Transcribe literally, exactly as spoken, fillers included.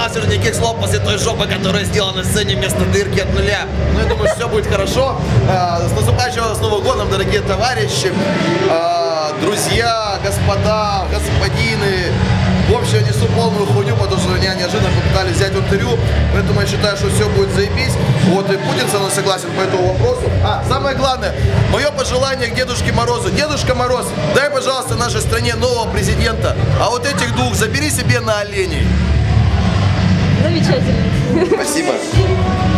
Мастер никаких слов после той жопы, которая сделана на сцене вместо дырки от нуля. Ну, я думаю, все будет хорошо. С наступающим с Новым годом, дорогие товарищи, друзья, господа, господины. В общем, я несу полную хуйню, потому что меня неожиданно попытались взять в интервью, поэтому я считаю, что все будет заебись. Вот, и Путин со мной согласен по этому вопросу. А, самое главное, мое пожелание к Дедушке Морозу. Дедушка Мороз, дай, пожалуйста, нашей стране нового президента, а вот этих двух забери себе на оленей. Замечательно. Спасибо.